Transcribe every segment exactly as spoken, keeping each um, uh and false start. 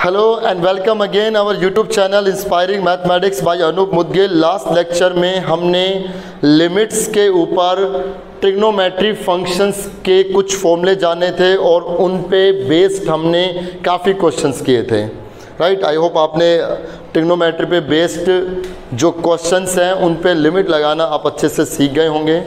Hello and welcome again our YouTube channel inspiring mathematics by Anoop Mudgil. Last lecture में हमने limits के ऊपर trigonometry functions के कुछ फॉर्मूले जाने थे और उन पे बेस्ड हमने काफ़ी क्वेश्चंस किए थे। राइट, आई होप आपने ट्रिग्नोमेट्री पे बेस्ड जो क्वेश्चंस हैं उन पे लिमिट लगाना आप अच्छे से सीख गए होंगे।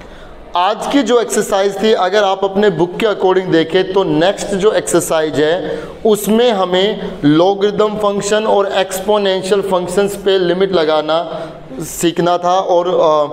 आज की जो एक्सरसाइज थी, अगर आप अपने बुक के अकॉर्डिंग देखें तो नेक्स्ट जो एक्सरसाइज है उसमें हमें लॉगरिदम फंक्शन और एक्सपोनेंशियल फंक्शंस पे लिमिट लगाना सीखना था और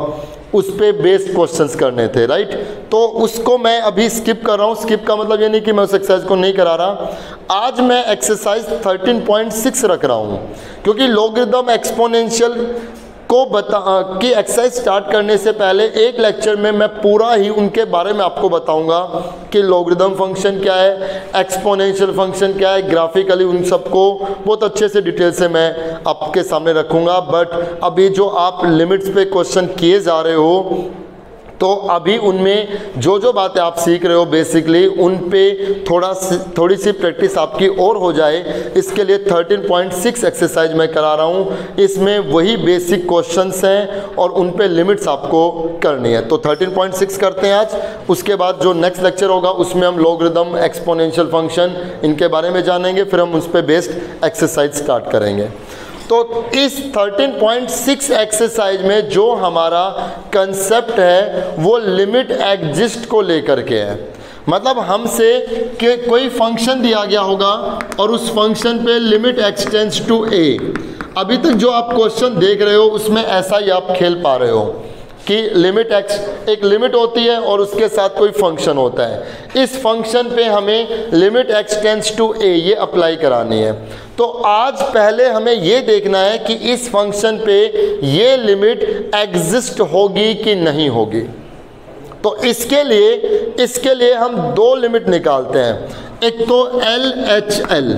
उस पे बेस्ड क्वेश्चंस करने थे। राइट, तो उसको मैं अभी स्किप कर रहा हूँ। स्किप का मतलब ये नहीं कि मैं उस एक्सरसाइज को नहीं करा रहा। आज मैं एक्सरसाइज थर्टीन पॉइंट सिक्स रख रहा हूँ क्योंकि लॉगरिदम एक्सपोनेंशियल को बता कि एक्सरसाइज स्टार्ट करने से पहले एक लेक्चर में मैं पूरा ही उनके बारे में आपको बताऊंगा कि लॉगरिदम फंक्शन क्या है, एक्सपोनेंशियल फंक्शन क्या है, ग्राफिकली उन सबको बहुत अच्छे से डिटेल से मैं आपके सामने रखूंगा। बट अभी जो आप लिमिट्स पे क्वेश्चन किए जा रहे हो तो अभी उनमें जो जो बातें आप सीख रहे हो बेसिकली उन पे थोड़ा थोड़ी सी प्रैक्टिस आपकी और हो जाए, इसके लिए थर्टीन पॉइंट सिक्स एक्सरसाइज मैं करा रहा हूँ। इसमें वही बेसिक क्वेश्चंस हैं और उन पे लिमिट्स आपको करनी है। तो थर्टीन पॉइंट सिक्स करते हैं आज। उसके बाद जो नेक्स्ट लेक्चर होगा उसमें हम लॉगरिदम, एक्सपोनेंशियल फंक्शन इनके बारे में जानेंगे, फिर हम उस पर बेस्ड एक्सरसाइज स्टार्ट करेंगे। तो इस थर्टीन पॉइंट सिक्स एक्सरसाइज में जो हमारा कंसेप्ट है वो लिमिट एग्जिस्ट को लेकर के है। मतलब हमसे कि कोई फंक्शन दिया गया होगा और उस फंक्शन पे लिमिट एक्सटेंड्स टू ए। अभी तक जो आप क्वेश्चन देख रहे हो उसमें ऐसा ही आप खेल पा रहे हो कि लिमिट एक्स एक लिमिट होती है और उसके साथ कोई फंक्शन होता है। इस फंक्शन पे हमें लिमिट एक्सटेंड्स टू ए ये अप्लाई करानी है। तो आज पहले हमें ये देखना है कि इस फंक्शन पे ये लिमिट एग्जिस्ट होगी कि नहीं होगी। तो इसके लिए इसके लिए हम दो लिमिट निकालते हैं। एक तो L H L.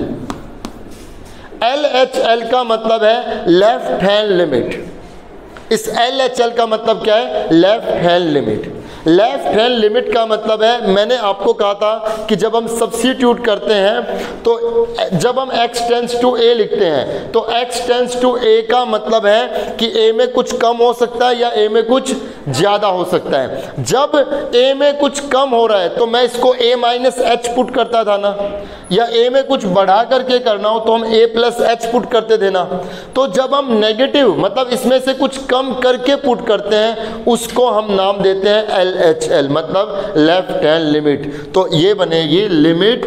L H L का मतलब है लेफ्ट हैंड लिमिट। इस एल एच एल का मतलब क्या है? Left hand limit. Left hand limit का मतलब है, मैंने आपको कहा था कि जब हम सब्स्टिट्यूट करते हैं तो जब हम x टेंस टू a लिखते हैं तो x टेंस टू a का मतलब है कि a में कुछ कम हो सकता है या a में कुछ ज़्यादा हो सकता है। जब a में कुछ कम हो रहा है तो मैं इसको a माइनस एच पुट करता था ना, या a में कुछ बढ़ा करके करना हो तो हम a प्लस एच पुट करते थे ना। तो जब हम नेगेटिव मतलब इसमें से कुछ कम करके पुट करते हैं उसको हम नाम देते हैं एल एच एल, मतलब लेफ्ट हैंड लिमिट। तो ये बनेगी limit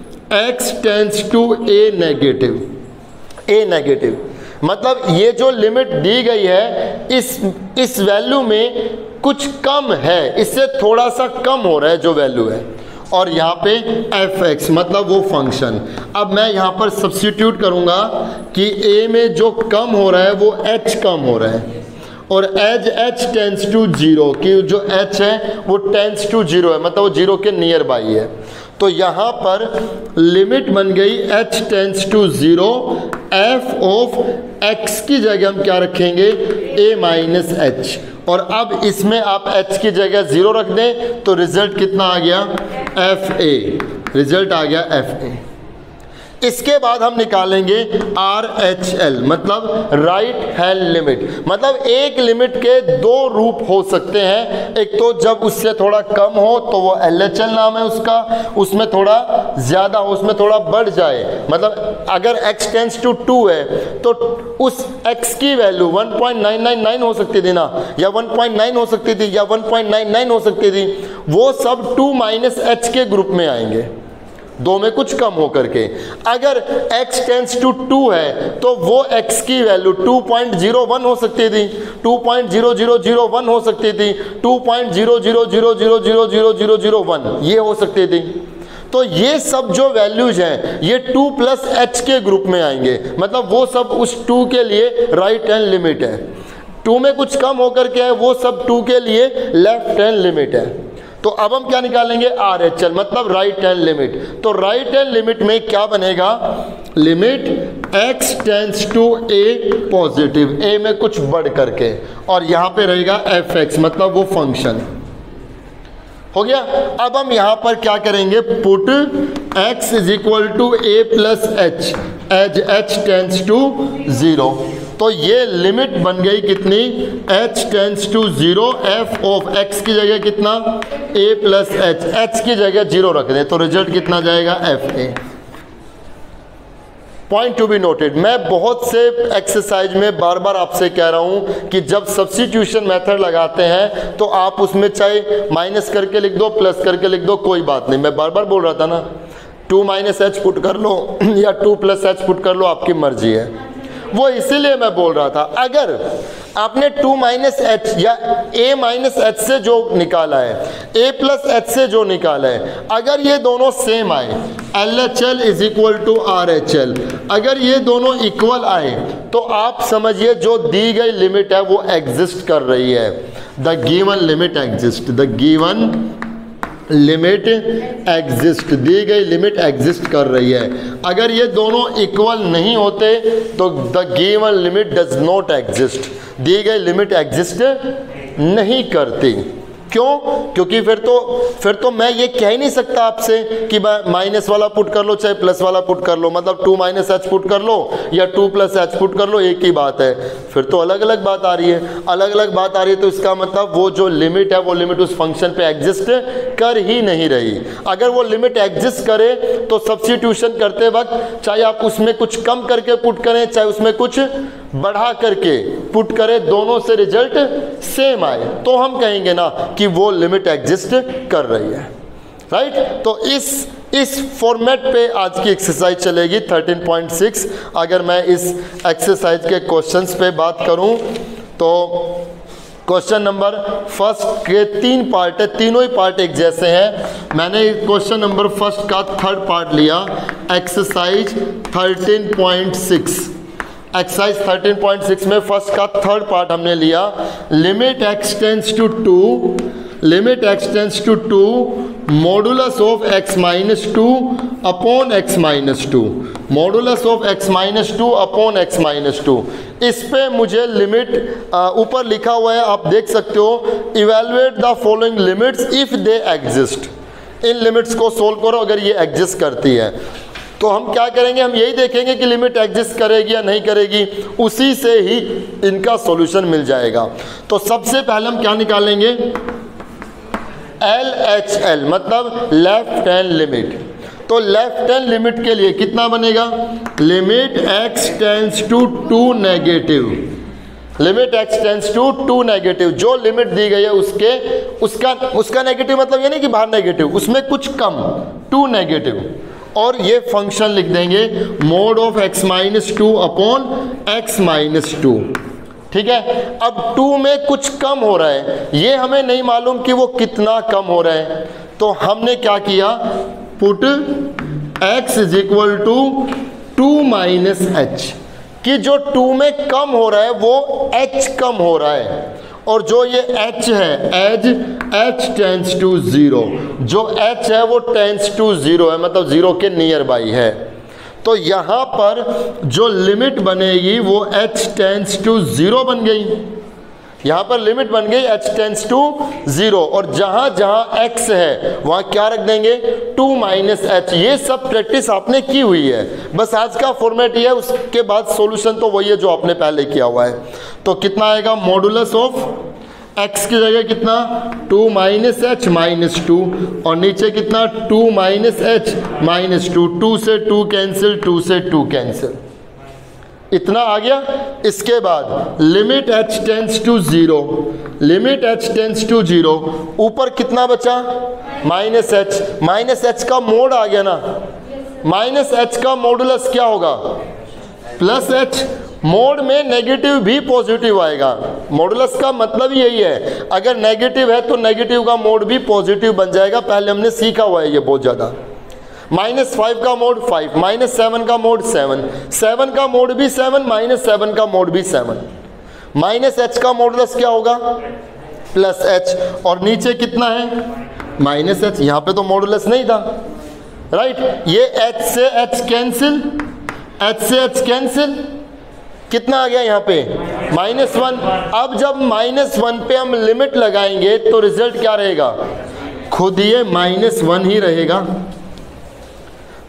x tends to a negative. a negative मतलब ये जो लिमिट दी गई है इस इस वैल्यू में कुछ कम है, इससे थोड़ा सा कम हो रहा है जो वैल्यू है। और यहाँ पे एफ एक्स मतलब वो फंक्शन। अब मैं यहाँ पर सब्स्टिट्यूट करूँगा कि a में जो कम हो रहा है वो h कम हो रहा है और as h tends to zero कि जो h है वो टेंस टू जीरो है, मतलब वो जीरो के नियर बाई है। तो यहाँ पर लिमिट बन गई h tends to zero. f of x की जगह हम क्या रखेंगे? a minus h. और अब इसमें आप h की जगह ज़ीरो रख दें तो रिजल्ट कितना आ गया? F A. रिजल्ट आ गया एफ ए। इसके बाद हम निकालेंगे आर एच एल मतलब राइट हैंड लिमिट। मतलब एक लिमिट के दो रूप हो सकते हैं। एक तो जब उससे थोड़ा कम हो तो वो एल एच एल नाम है उसका, उसमें थोड़ा ज़्यादा हो, उसमें थोड़ा बढ़ जाए। मतलब अगर x टेंस टू टू है तो उस x की value one point nine nine nine हो सकती थी ना, या वन पॉइंट नाइन हो सकती थी, या वन पॉइंट नाइन नाइन हो सकती थी। वो सब टू माइनस एच के ग्रुप में आएंगे, दो में कुछ कम हो करके। अगर x टेंस टू टू है तो वो x की value two point zero one हो सकती थी, two point zero zero zero one हो सकती थी, two point zero zero zero zero zero zero zero zero one ये हो सकती थी। तो ये सब जो वैल्यूज हैं ये टू प्लस एच के ग्रुप में आएंगे, मतलब वो सब उस टू के लिए राइट हैंड लिमिट है। टू में कुछ कम होकर के है वो सब टू के लिए लेफ्ट हैंड लिमिट है। तो अब हम क्या निकालेंगे? आर एच एल मतलब राइट हैंड लिमिट। तो राइट हैंड लिमिट में क्या बनेगा? Limit x tends to a positive, a में कुछ बढ़ करके, और यहाँ पे रहेगा एफ एक्स मतलब वो फंक्शन। हो गया। अब हम यहाँ पर क्या करेंगे? Put x is equal to a plus h. As h tends to zero. तो ये लिमिट बन गई कितनी, h tends to zero, f of x की जगह कितना a प्लस एच, h की जगह जीरो रख दें तो रिजल्ट कितना जाएगा f a. Point to be noted, मैं बहुत से एक्सरसाइज में बार बार आपसे कह रहा हूं कि जब सब्स्टिट्यूशन मेथड लगाते हैं तो आप उसमें चाहे माइनस करके लिख दो, प्लस करके लिख दो, कोई बात नहीं। मैं बार बार बोल रहा था ना, टू माइनस एच पुट कर लो या टू प्लस एच पुट कर लो, आपकी मर्जी है। वो इसीलिए मैं बोल रहा था, अगर आपने टू माइनस एच या a माइनस एच से जो निकाला है, a प्लस एच से जो निकाला है, अगर ये दोनों सेम आए, L H L is equal to R H L, अगर ये दोनों इक्वल आए तो आप समझिए जो दी गई लिमिट है वो एग्जिस्ट कर रही है। The given limit exist, the given limit exist, दी गई लिमिट एग्जिस्ट कर रही है। अगर ये दोनों इक्वल नहीं होते तो the given limit does not exist, दी गई लिमिट एग्जिस्ट नहीं करती। क्यों? क्योंकि फिर तो फिर तो मैं ये कह ही नहीं सकता आपसे कि माइनस वाला पुट कर लो चाहे प्लस वाला पुट कर लो, मतलब टू माइनस एच पुट कर लो या टू प्लस एच पुट कर लो, एक ही बात है। फिर तो अलग अलग बात आ रही है, अलग अलग बात आ रही है तो इसका मतलब वो जो लिमिट है वो लिमिट उस फंक्शन पे एग्जिस्ट कर ही नहीं रही। अगर वो लिमिट एग्जिस्ट करे तो सब्स्टिट्यूशन करते वक्त चाहे आप उसमें कुछ कम करके पुट करें चाहे उसमें कुछ बढ़ा करके पुट करें, दोनों से रिजल्ट सेम आए तो हम कहेंगे ना कि वो लिमिट एग्जिस्ट कर रही है, राइट। तो इस इस फॉर्मेट पे आज की एक्सरसाइज चलेगी थर्टीन पॉइंट सिक्स। अगर मैं इस एक्सरसाइज के क्वेश्चंस पे बात करूं तो क्वेश्चन नंबर फर्स्ट के तीन पार्ट है, तीनों ही पार्ट एक जैसे हैं। मैंने क्वेश्चन नंबर फर्स्ट का थर्ड पार्ट लिया, exercise thirteen point six. Exercise thirteen point six में फर्स्ट का थर्ड पार्ट हमने लिया, limit x tends to two, limit x tends to two modulus of x minus two upon x minus two, modulus of x minus two upon x minus two. इस पे मुझे limit ऊपर लिखा हुआ है, आप देख सकते हो, evaluate the following limits if they exist. इन लिमिट्स को सोल्व करो अगर ये एग्जिस्ट करती है। तो हम क्या करेंगे, हम यही देखेंगे कि लिमिट एग्जिस्ट करेगी या नहीं करेगी, उसी से ही इनका सॉल्यूशन मिल जाएगा। तो सबसे पहले हम क्या निकालेंगे, एल एच एल मतलब लेफ्ट हैंड लिमिट। तो लेफ्ट हैंड लिमिट के लिए कितना बनेगा, limit x tends to two negative, limit x tends to two negative, जो लिमिट दी गई है उसके उसका उसका नेगेटिव मतलब ये नहीं कि बाहर नेगेटिव, उसमें कुछ कम, टू नेगेटिव। और ये फंक्शन लिख देंगे mod of x minus two upon x minus two, ठीक है। अब टू में कुछ कम हो रहा है, ये हमें नहीं मालूम कि वो कितना कम हो रहा है, तो हमने क्या किया, put x is equal to two minus h, कि जो टू में कम हो रहा है वो h कम हो रहा है, और जो ये h है as h tends to zero, जो h है वो टेंस टू ज़ीरो है, मतलब ज़ीरो के नियर बाई है। तो यहाँ पर जो लिमिट बनेगी वो h टेंस टू ज़ीरो बन गई, यहाँ पर लिमिट बन गई h टेंस टू ज़ीरो, और जहाँ जहाँ x है वहाँ क्या रख देंगे, टू माइनस एच। ये सब प्रैक्टिस आपने की हुई है, बस आज का फॉर्मेट ये है, उसके बाद सॉल्यूशन तो वही है जो आपने पहले किया हुआ है। तो कितना आएगा, मॉडुलस ऑफ x की जगह कितना, two minus h minus two, और नीचे कितना, two minus h minus two, two से टू कैंसिल, टू से टू कैंसिल, इतना आ गया। इसके बाद limit h tends to zero, limit h tends to zero, ऊपर कितना बचा, माइनस एच, माइनस एच का मोड आ गया ना, माइनस एच का मॉडुलस क्या होगा, प्लस एच। मोड में नेगेटिव भी पॉजिटिव आएगा, मॉडुलस का मतलब यही है, अगर नेगेटिव है तो नेगेटिव का मोड भी पॉजिटिव बन जाएगा, पहले हमने सीखा हुआ है ये बहुत ज़्यादा। माइनस फाइव का मोड फाइव, माइनस सेवन का मोड सेवन, सेवन का मोड भी सेवन, माइनस सेवन का मोड भी सेवन। माइनस एच का मॉडुलस क्या होगा, प्लस एच, और नीचे कितना है, माइनस एच। यहाँ पे तो मॉडुलस नहीं था, राइट। ये एच से एच कैंसिल, एच से एच कैंसिल, कितना आ गया यहाँ पे, माइनस वन। अब जब माइनस वन पे हम लिमिट लगाएंगे तो रिजल्ट क्या रहेगा, खुद ये माइनस वन ही रहेगा।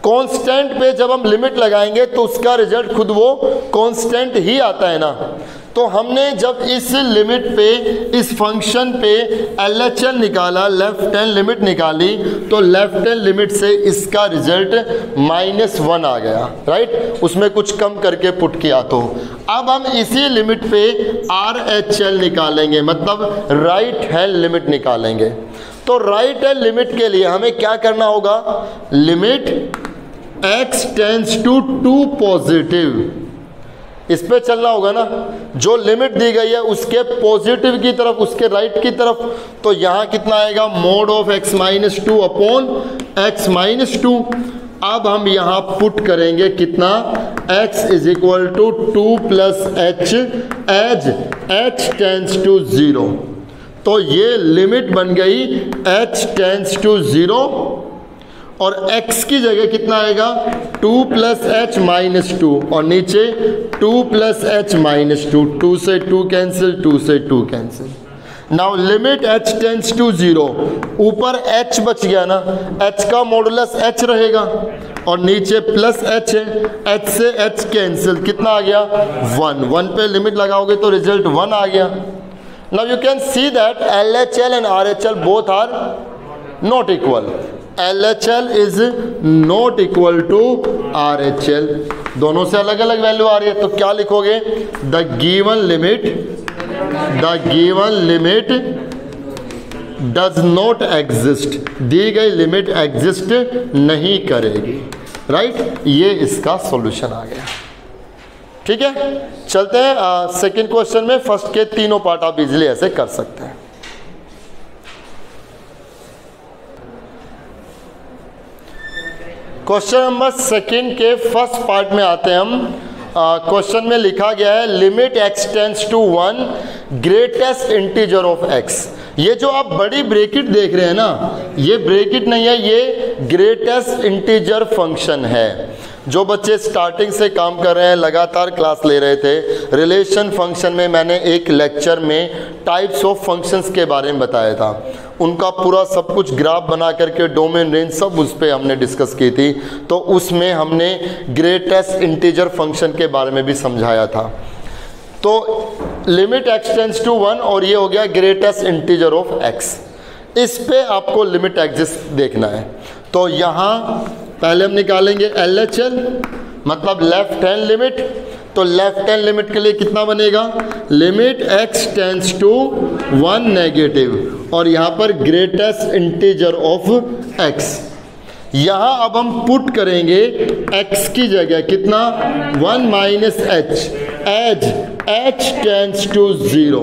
कांस्टेंट पे जब हम लिमिट लगाएंगे तो उसका रिजल्ट खुद वो कांस्टेंट ही आता है ना। तो हमने जब इस लिमिट पे, इस फंक्शन पे एल एच एल निकाला, लेफ्ट हैंड लिमिट निकाली, तो लेफ्ट हैंड लिमिट से इसका रिजल्ट माइनस वन आ गया, राइट। उसमें कुछ कम करके पुट किया। तो अब हम इसी लिमिट पे आर एच एल निकालेंगे, मतलब राइट हैंड लिमिट निकालेंगे। तो राइट हैंड लिमिट के लिए हमें क्या करना होगा, limit x tends to two positive, इस पे चलना होगा ना। जो लिमिट दी गई है उसके पॉजिटिव की तरफ, उसके राइट की तरफ। तो यहाँ कितना आएगा, mod of x minus two upon x minus two. अब हम यहाँ पुट करेंगे कितना, x is equal to two plus h as h tends to zero. तो ये लिमिट बन गई h टेंड्स टू ज़ीरो, और x की जगह कितना आएगा, two plus h minus two, और नीचे two plus h minus two, two से टू कैंसिल, टू से two cancel. Now limit h tends to zero, ऊपर h बच गया ना, h का मॉडुलस h रहेगा, और नीचे प्लस h है, h से h कैंसिल, कितना आ गया, वन। वन पे लिमिट लगाओगे तो रिजल्ट वन आ गया। Now you can see that L H L and R H L both are not equal. L H L is not equal to R H L, दोनों से अलग अलग value आ रही है। तो क्या लिखोगे, the given limit, the given limit does not exist, दी गई लिमिट एग्जिस्ट नहीं करेगी, राइट। ये इसका सॉल्यूशन आ गया। ठीक है, चलते हैं सेकंड क्वेश्चन में। फर्स्ट के तीनों पार्ट आप इजीली ऐसे कर सकते हैं। क्वेश्चन नंबर सेकंड के फर्स्ट पार्ट में आते हैं हम। क्वेश्चन uh, में लिखा गया है limit x tends to one greatest integer of x। ये जो आप बड़ी ब्रैकेट देख रहे हैं ना, ये ब्रैकेट नहीं है, ये ग्रेटेस्ट इंटीजर फंक्शन है। जो बच्चे स्टार्टिंग से काम कर रहे हैं, लगातार क्लास ले रहे थे, रिलेशन फंक्शन में मैंने एक लेक्चर में टाइप्स ऑफ फंक्शंस के बारे में बताया था। उनका पूरा सब कुछ ग्राफ बना करके डोमेन रेंज सब उस पर हमने डिस्कस की थी। तो उसमें हमने ग्रेटेस्ट इंटीजर फंक्शन के बारे में भी समझाया था। तो limit x tends to one, और ये हो गया ग्रेटेस्ट इंटीजर ऑफ x। इस पे आपको लिमिट एग्जिस्ट देखना है। तो यहाँ पहले हम निकालेंगे L H L, मतलब लेफ्ट हैंड लिमिट। तो लेफ्ट हैंड लिमिट के लिए कितना बनेगा, limit x tends to one negative, और यहाँ पर ग्रेटेस्ट इंटीजर ऑफ x। यहाँ अब हम पुट करेंगे x की जगह कितना, one minus h as h tends to zero.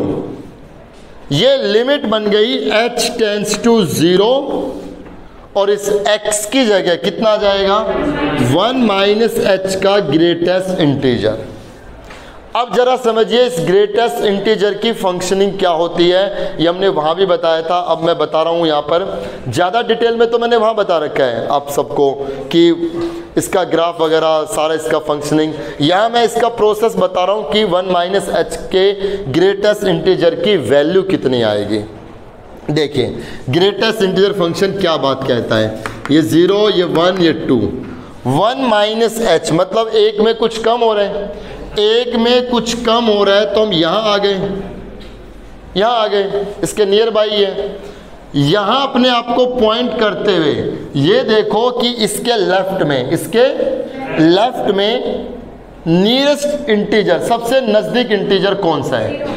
ये लिमिट बन गई h टेंड्स टू ज़ीरो, और इस x की जगह कितना आ जाएगा, वन माइनस एच का ग्रेटेस्ट इंटीजर। अब जरा समझिए इस ग्रेटेस्ट इंटीजर की फंक्शनिंग क्या होती है, ये हमने वहाँ भी बताया था। अब मैं बता रहा हूँ यहाँ पर, ज़्यादा डिटेल में तो मैंने वहाँ बता रखा है आप सबको कि इसका ग्राफ वगैरह सारा इसका फंक्शनिंग। यहाँ मैं इसका प्रोसेस बता रहा हूँ कि वन माइनस एच के ग्रेटेस्ट इंटीजर की वैल्यू कितनी आएगी। देखिए ग्रेटेस्ट इंटीजर फंक्शन क्या बात कहता है, ये ज़ीरो, ये वन, ये टू। वन माइनस एच मतलब एक में कुछ कम हो रहा है, एक में कुछ कम हो रहा है, तो हम यहाँ आ गए, यहाँ आ गए, इसके नियर बाई है। यहाँ अपने आप को पॉइंट करते हुए ये देखो कि इसके लेफ्ट में, इसके लेफ्ट में नियरेस्ट इंटीजर, सबसे नज़दीक इंटीजर कौन सा है,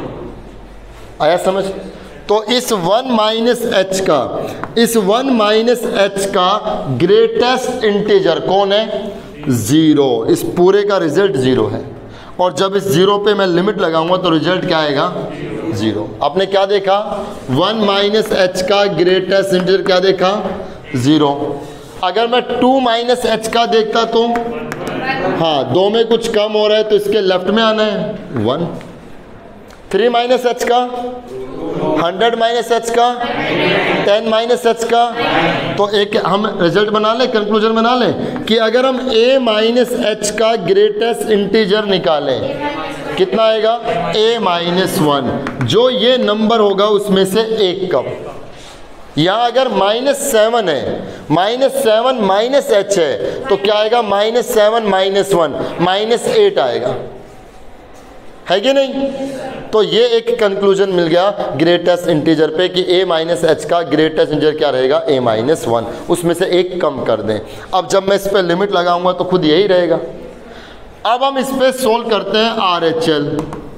आया समझ। तो इस वन माइनस एच का, इस वन माइनस एच का ग्रेटेस्ट इंटीजर कौन है, ज़ीरो। इस पूरे का रिजल्ट ज़ीरो है, और जब इस ज़ीरो पे मैं लिमिट लगाऊंगा तो रिजल्ट क्या आएगा, ज़ीरो। आपने क्या देखा, वन माइनस एच का ग्रेटेस्ट इंटीजर क्या देखा, ज़ीरो। अगर मैं टू माइनस एच का देखता तो, हाँ दो में कुछ कम हो रहा है तो इसके लेफ्ट में आना है, वन। थ्री माइनस एच का, हंड्रेड माइनस एच का, टेन माइनस एच का। तो एक हम रिजल्ट बना लें, कंक्लूजन बना लें कि अगर हम a माइनस एच का ग्रेटेस्ट इंटीजर निकालें, कितना आएगा, a माइनस वन। जो ये नंबर होगा उसमें से एक कम। यहाँ अगर माइनस सेवन है, माइनस सेवन माइनस एच है तो क्या आएगा, minus seven minus one minus eight आएगा, है कि नहीं। तो ये एक कंक्लूजन मिल गया ग्रेटेस्ट इंटीजर पे कि a माइनस एच का ग्रेटेस्ट इंटीजर क्या रहेगा, a माइनस वन, उसमें से एक कम कर दें। अब जब मैं इस पर लिमिट लगाऊंगा तो खुद यही रहेगा। अब हम इस पे सोल्व करते हैं आर एच एल,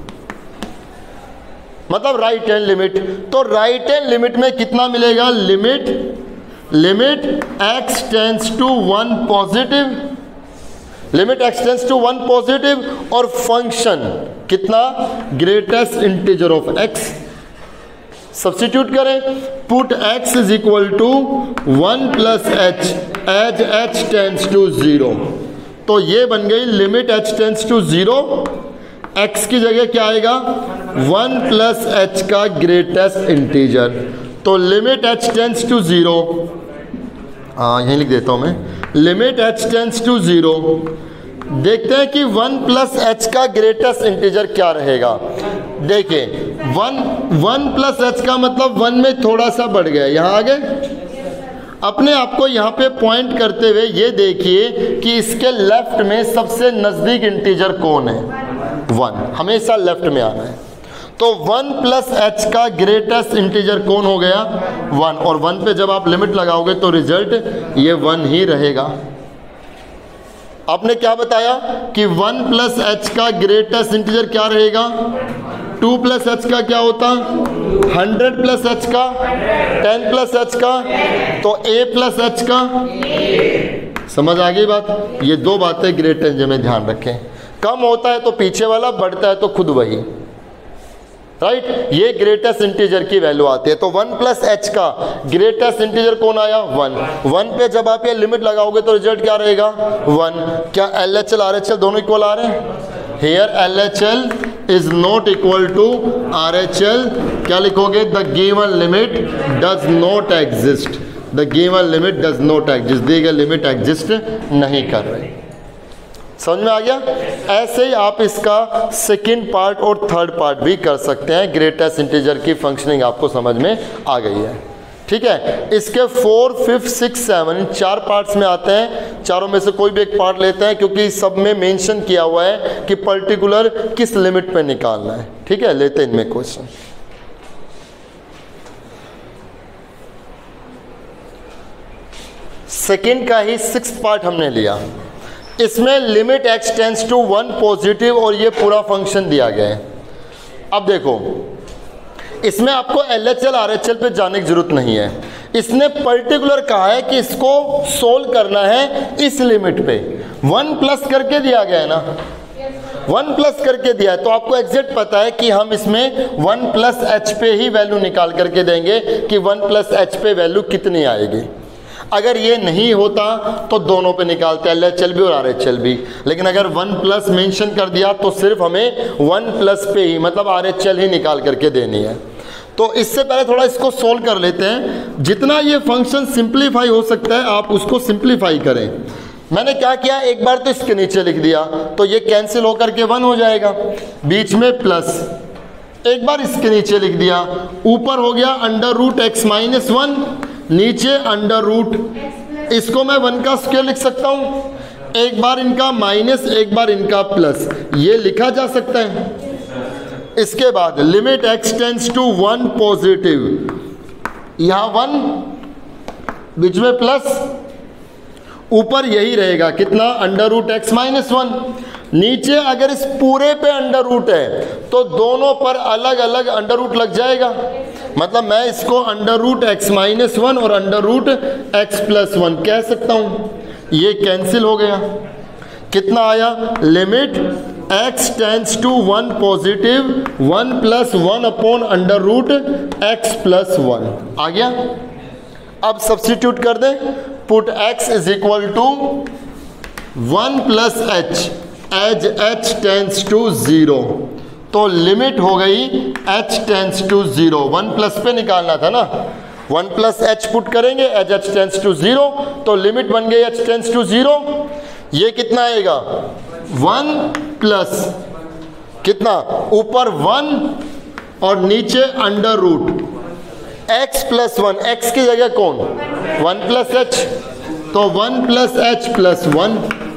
मतलब राइट हैंड लिमिट। तो राइट हैंड लिमिट में कितना मिलेगा, limit limit x tends to one positive, limit x tends to one positive, और फंक्शन कितना, greatest integer of x। Substitute करें, put x is equal to one plus h as h tends to zero. तो ये बन गई limit h tends to zero, x की जगह क्या आएगा, वन प्लस एच का ग्रेटेस्ट इंटीजर। तो limit h tends to zero, हाँ यहीं लिख देता हूं मैं, limit h tends to zero. देखते हैं कि वन प्लस एच का ग्रेटेस्ट इंटीजर क्या रहेगा। देखिए वन वन प्लस एच का मतलब वन में थोड़ा सा बढ़ गया, यहाँ आ गए। अपने आप को यहाँ पे पॉइंट करते हुए ये देखिए कि इसके लेफ्ट में सबसे नज़दीक इंटीजर कौन है, वन, हमेशा लेफ्ट में आना है। तो वन प्लस एच का ग्रेटेस्ट इंटीजर कौन हो गया, वन, और वन पे जब आप लिमिट लगाओगे तो रिजल्ट ये वन ही रहेगा। आपने क्या बताया कि वन प्लस एच का ग्रेटेस्ट इंटीजर क्या रहेगा, टू प्लस एच का क्या होता, हंड्रेड प्लस एच का, टेन प्लस एच का, तो ए प्लस एच का। समझ आ गई बात। ये दो बातें ग्रेटेस्ट इंटीजर में ध्यान रखें, कम होता है तो पीछे वाला, बढ़ता है तो खुद वही, राइट right? ये ग्रेटेस्ट इंटीजर की वैल्यू आती है। तो वन प्लस एच का ग्रेटेस्ट इंटीजर कौन आया, वन। वन पे जब आप ये लिमिट लगाओगे तो रिजल्ट क्या रहेगा, वन। क्या L H L R H L दोनों इक्वल आ रहे हैं, here L H L is not equal to R H L. क्या लिखोगे, the given limit does not exist, the given limit does not exist, दी गई limit exist नहीं कर रही। समझ में आ गया। ऐसे ही आप इसका सेकंड पार्ट और थर्ड पार्ट भी कर सकते हैं। ग्रेटेस्ट इंटीजर की फंक्शनिंग आपको समझ में आ गई है, ठीक है। इसके फोर फिफ्थ सिक्स सेवन चार पार्ट्स में आते हैं। चारों में से कोई भी एक पार्ट लेते हैं क्योंकि सब में मेंशन किया हुआ है कि पर्टिकुलर किस लिमिट पे निकालना है, ठीक है। लेते हैं इनमें क्वेश्चन। सेकंड का ही सिक्स पार्ट हमने लिया। इसमें limit x tends to one positive और ये पूरा फंक्शन दिया गया है। अब देखो इसमें आपको L H L R H L पे जाने की जरूरत नहीं है। इसने पर्टिकुलर कहा है कि इसको सोल्व करना है इस लिमिट पे। वन प्लस करके दिया गया है ना, वन प्लस करके दिया है तो आपको एग्जैक्ट पता है कि हम इसमें वन प्लस एच पे ही वैल्यू निकाल करके देंगे कि वन प्लस एच पे वैल्यू कितनी आएगी। अगर ये नहीं होता तो दोनों पे निकालते, एल एच एल भी और आर एच एल भी। लेकिन अगर वन प्लस मेंशन कर दिया तो सिर्फ हमें वन प्लस पे ही मतलब आर एच एल ही निकाल करके देनी है। तो इससे पहले थोड़ा इसको सोल्व कर लेते हैं। जितना ये फंक्शन सिंप्लीफाई हो सकता है आप उसको सिंप्लीफाई करें। मैंने क्या किया, एक बार तो इसके नीचे लिख दिया तो ये कैंसिल होकर के वन हो जाएगा, बीच में प्लस। एक बार इसके नीचे लिख दिया, ऊपर हो गया under root x minus one, नीचे अंडर रूट, इसको मैं वन का स्क्वायर लिख सकता हूँ। एक बार इनका माइनस एक बार इनका प्लस, ये लिखा जा सकता है। इसके बाद limit x tends to one positive, यहाँ वन बीच में प्लस, ऊपर यही रहेगा कितना, under root x minus one. नीचे अगर इस पूरे पे अंडर रूट है तो दोनों पर अलग अलग अंडर रूट लग जाएगा। मतलब मैं इसको under root x minus one और under root x plus one कह सकता हूँ। ये कैंसिल हो गया। कितना आया, limit x tends to one positive one plus one upon under root x plus one आ गया। अब सब्स्टिट्यूट कर दें, put x is equal to one plus h as h tends to zero. तो लिमिट हो गई h tends to zero, one plus पे निकालना था ना, वन प्लस एच पुट करेंगे as h tends to zero, तो लिमिट बन गई h टेंड्स टू जीरो। ये कितना आएगा, वन प्लस कितना, ऊपर वन और नीचे under root x plus one, x की जगह कौन, वन प्लस एच, तो one plus h plus one,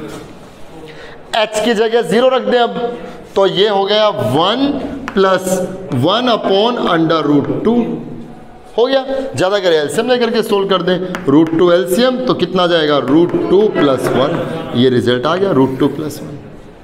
h की जगह जीरो रख दें अब, तो ये हो गया one plus one upon under root two, हो गया। ज़्यादा करें एलसीएम लेकर के सोल्व कर दें, रूट टू एलसीएम तो कितना जाएगा, रूट टू प्लस वन, ये रिजल्ट आ गया रूट टू प्लस वन।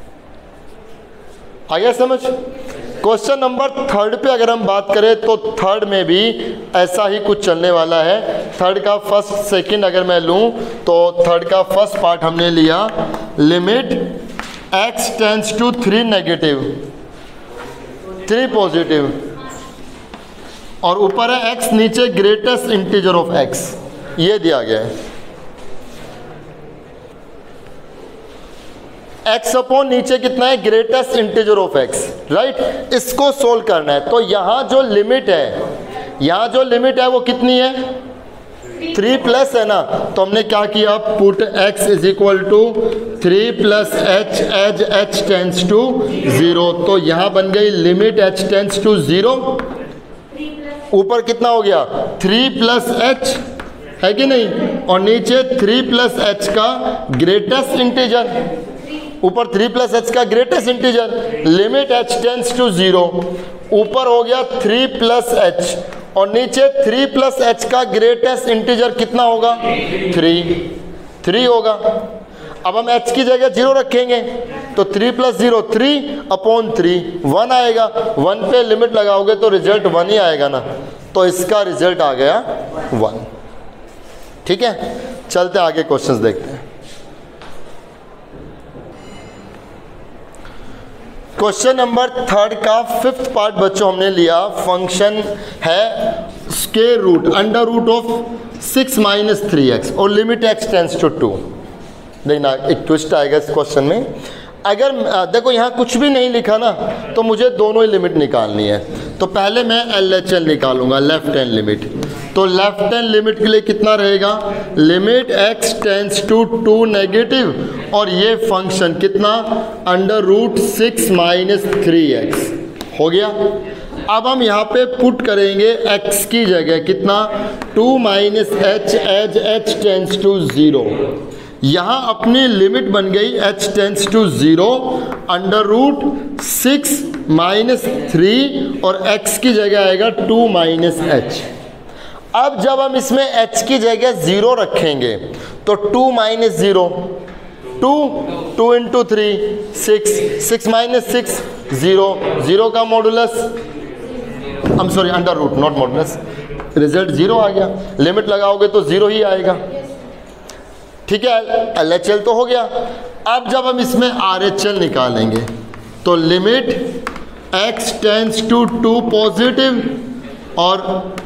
आ गया समझ। क्वेश्चन नंबर थर्ड पे अगर हम बात करें तो थर्ड में भी ऐसा ही कुछ चलने वाला है। थर्ड का फर्स्ट सेकंड अगर मैं लूं तो थर्ड का फर्स्ट पार्ट हमने लिया, limit x tends to three negative, three positive, और ऊपर है x, नीचे ग्रेटेस्ट इंटीजर ऑफ x, ये दिया गया है। x अपॉन नीचे कितना है, greatest integer of x, right. इसको सोल्व करना है तो यहां जो लिमिट है, यहां जो लिमिट है वो कितनी है, थ्री प्लस है ना, तो हमने क्या किया, put x is equal to three plus h as h tends to zero, तो यहां बन गई limit h tends to zero, ऊपर कितना हो गया, थ्री प्लस एच, है कि नहीं, और नीचे थ्री प्लस एच का ग्रेटेस्ट इंटीजर, ऊपर थ्री प्लस एच का greatest integer, limit h tends to zero, ऊपर हो गया थ्री प्लस एच और नीचे थ्री प्लस एच का ग्रेटेस्ट इंटीजर कितना होगा, थ्री, थ्री होगा। अब हम h की जगह जीरो रखेंगे तो three plus zero three upon three, one आएगा, वन पे लिमिट लगाओगे तो रिजल्ट वन ही आएगा ना, तो इसका रिजल्ट आ गया वन। ठीक है, चलते आगे क्वेश्चंस देखते हैं। क्वेश्चन नंबर थर्ड का फिफ्थ पार्ट बच्चों हमने लिया, फंक्शन है square root under root of six minus three x और limit x tends to two. देखना एक ट्विस्ट आएगा इस क्वेश्चन में, अगर देखो यहाँ कुछ भी नहीं लिखा ना तो मुझे दोनों ही लिमिट निकालनी है, तो पहले मैं एल एच एल निकालूंगा, लेफ्ट हैंड लिमिट, तो लेफ्ट हैंड लिमिट के लिए कितना रहेगा, limit x tends to two negative, और ये फंक्शन कितना, under root six minus three x, हो गया। अब हम यहाँ पे पुट करेंगे x की जगह कितना, two minus h as h tends to zero, यहाँ अपनी लिमिट बन गई h tends to zero under root six minus three और x की जगह आएगा टू माइनस एच। अब जब हम इसमें h की जगह ज़ीरो रखेंगे तो two minus zero, two, two into three six, six minus six zero, zero का modulus, I am sorry under root not modulus, result zero आ गया, लिमिट लगाओगे तो ज़ीरो ही आएगा। ठीक है, एल एच एल तो हो गया। अब जब हम इसमें आर एच एल निकालेंगे तो limit x tends to two positive और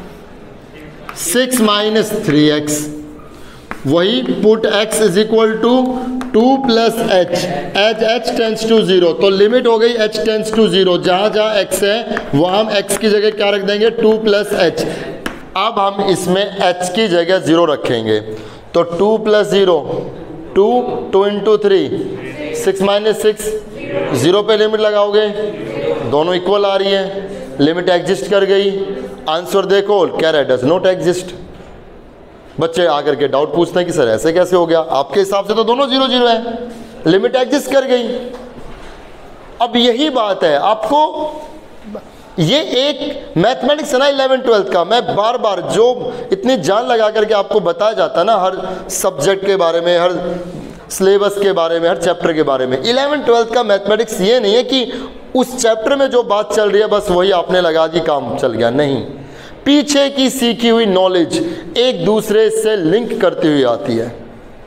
सिक्स माइनस थ्री एक्स, वही put x is equal to two plus H H H tends to zero, तो लिमिट हो गई h टेंस टू जीरो, जहाँ जहाँ x है वहाँ हम x की जगह क्या रख देंगे, टू प्लस एच। अब हम इसमें h की जगह ज़ीरो रखेंगे तो two plus zero two, two into three six minus six, zero पे लिमिट लगाओगे दोनों इक्वल आ रही है, लिमिट एग्जिस्ट कर गई। आंसर देखो क्या रहा है, डज नॉट एग्जिस्ट। बच्चे आकर के डाउट पूछते हैं कि सर ऐसे कैसे हो गया, आपके हिसाब से तो दोनों जीरो जीरो है, लिमिट एग्जिस्ट कर गई। अब यही बात है, आपको ये एक मैथमेटिक्स है ना इलेवन ट्वेल्थ का, मैं बार बार जो इतनी जान लगा करके आपको बताया जाता है ना हर सब्जेक्ट के बारे में, हर सिलेबस के बारे में, हर चैप्टर के बारे में। इलेवन ट्वेल्थ का मैथमेटिक्स ये नहीं है कि उस चैप्टर में जो बात चल रही है बस वही आपने लगा दी काम चल गया, नहीं, पीछे की सीखी हुई नॉलेज एक दूसरे से लिंक करती हुई आती है।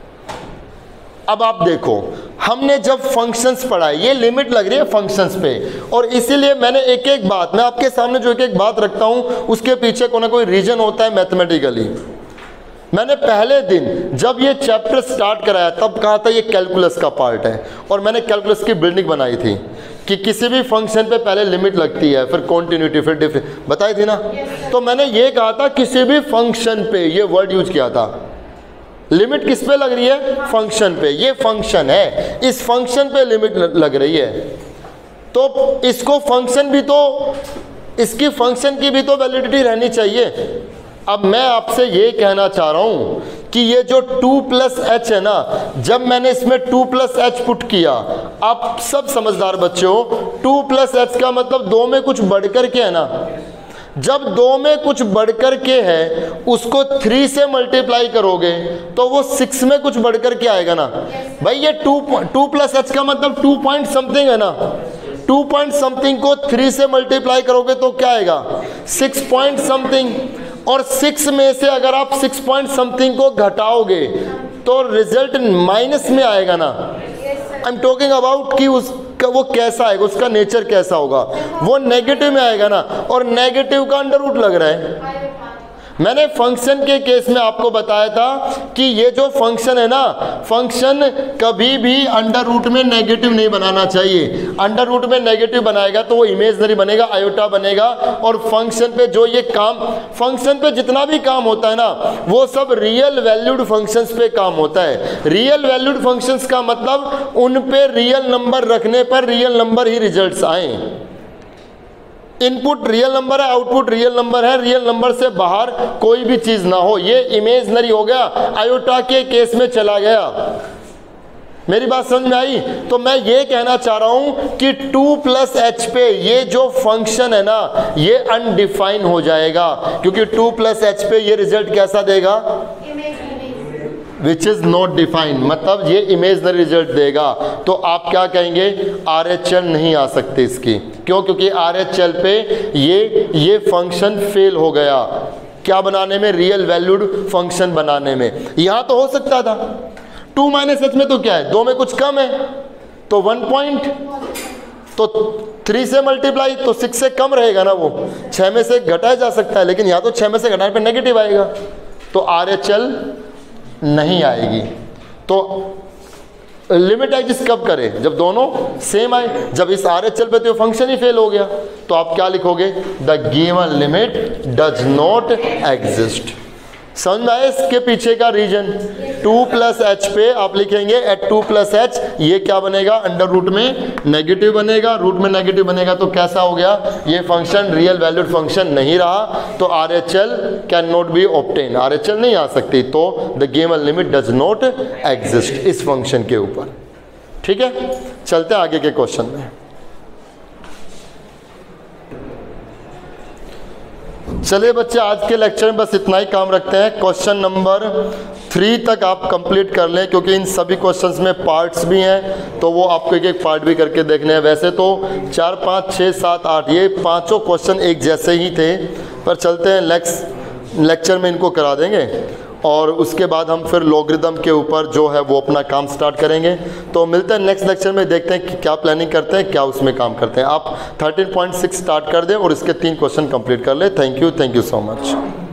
अब आप देखो, हमने जब फंक्शंस पढ़ा, ये लिमिट लग रही है फंक्शंस पे, और इसीलिए मैंने एक एक बात, मैं आपके सामने जो एक एक बात रखता हूँ उसके पीछे कोई ना कोई रीजन होता है मैथमेटिकली। मैंने पहले दिन जब ये चैप्टर स्टार्ट कराया तब कहा था ये कैलकुलस का पार्ट है, और मैंने कैलकुलस की बिल्डिंग बनाई थी कि किसी भी फंक्शन पे पहले लिमिट लगती है, फिर कॉन्टिन्यूटी, फिर डिफरेंस, बताई थी ना। तो मैंने ये कहा था किसी भी फंक्शन पे, ये वर्ड यूज किया था, लिमिट किस पे लग रही है, फंक्शन पे। ये फंक्शन है, इस फंक्शन पे लिमिट लग रही है, तो इसको फंक्शन भी तो, इसकी फंक्शन की भी तो वैलिडिटी रहनी चाहिए। अब मैं आपसे ये कहना चाह रहा हूं कि ये जो टू प्लस एच है ना, जब मैंने इसमें टू प्लस एच पुट किया, आप सब समझदार बच्चे हो, टू प्लस एच का मतलब दो में कुछ बढ़कर के है ना। जब दो में कुछ बढ़कर के है उसको थ्री से मल्टीप्लाई करोगे तो वो सिक्स में कुछ बढ़कर के आएगा ना। भाई ये टू टू प्लस एच का मतलब टू पॉइंट समथिंग है ना, टू पॉइंट समथिंग को थ्री से मल्टीप्लाई करोगे तो क्या आएगा, सिक्स पॉइंट समथिंग। और सिक्स में से अगर आप सिक्स पॉइंट समथिंग को घटाओगे तो रिजल्ट माइनस में आएगा ना। आई एम टॉकिंग अबाउट कि उसका वो कैसा आएगा, उसका नेचर कैसा होगा, वो नेगेटिव में आएगा ना। और नेगेटिव का अंडर रूट लग रहा है। मैंने फंक्शन के केस में आपको बताया था कि ये जो फंक्शन है ना, फंक्शन कभी भी अंडर रूट में नेगेटिव नहीं बनाना चाहिए। अंडर रूट में नेगेटिव बनाएगा तो वो इमेजनरी बनेगा, आयोटा बनेगा। और फंक्शन पे जो ये काम, फंक्शन पे जितना भी काम होता है ना, वो सब रियल वैल्यूड फंक्शंस पे काम होता है। रियल वैल्यूड फंक्शंस का मतलब उन पे रियल नंबर रखने पर रियल नंबर ही रिजल्ट्स आए। इनपुट रियल नंबर है, आउटपुट रियल नंबर है, रियल नंबर से बाहर कोई भी चीज ना हो, ये इमेजनरी हो गया, आयोटा के केस में चला गया। मेरी बात समझ में आई? तो मैं ये कहना चाह रहा हूं कि टू प्लस एच पे ये जो फंक्शन है ना, ये अनडिफाइन हो जाएगा, क्योंकि टू प्लस एच पे ये रिजल्ट कैसा देगा, विच इज नॉट डिफाइंड, मतलब ये इमेजनरी रिजल्ट देगा। तो आप क्या कहेंगे, आर एच एल नहीं आ सकते इसकी। क्यों? क्योंकि आर एच एल पे ये ये फंक्शन फेल हो गया। क्या बनाने में, रियल वैल्यूड फंक्शन बनाने में। यहां तो हो सकता था, टू माइनस एच में तो क्या है, दो में कुछ कम है तो वन पॉइंट, तो थ्री से मल्टीप्लाई तो सिक्स से कम रहेगा ना, वो छः में से घटाया जा सकता है, लेकिन यहाँ तो छः में से घटाने पे नेगेटिव आएगा, तो आर एच एल नहीं आएगी। तो लिमिट एग्जिस्ट कब करें, जब दोनों सेम आए। जब इस आर एच एल पे तो फंक्शन ही फेल हो गया, तो आप क्या लिखोगे, the given limit does not exist. समझ में आया इसके पीछे का रीजन? टू प्लस एच पे आप लिखेंगे एट टू प्लस एच, ये क्या बनेगा, अंडर रूट में नेगेटिव बनेगा। रूट में नेगेटिव बनेगा तो कैसा हो गया, ये फंक्शन रियल वैल्यूड फंक्शन नहीं रहा, तो R H L can not be obtain, R H L नहीं आ सकती। तो the given limit does not exist इस फंक्शन के ऊपर। ठीक है, चलते हैं आगे के क्वेश्चन में। चलिए बच्चे, आज के लेक्चर में बस इतना ही काम रखते हैं। क्वेश्चन नंबर थ्री तक आप कंप्लीट कर लें, क्योंकि इन सभी क्वेश्चंस में पार्ट्स भी हैं, तो वो आपको एक एक पार्ट भी करके देखने हैं। वैसे तो चार पाँच छः सात आठ ये पांचों क्वेश्चन एक जैसे ही थे, पर चलते हैं नेक्स्ट लेक्चर में इनको करा देंगे, और उसके बाद हम फिर लॉगरिदम के ऊपर जो है वो अपना काम स्टार्ट करेंगे। तो मिलते हैं नेक्स्ट लेक्चर में, देखते हैं कि क्या प्लानिंग करते हैं, क्या उसमें काम करते हैं। आप थर्टीन पॉइंट सिक्स स्टार्ट कर दें और इसके तीन क्वेश्चन कंप्लीट कर लें। Thank you, thank you so much.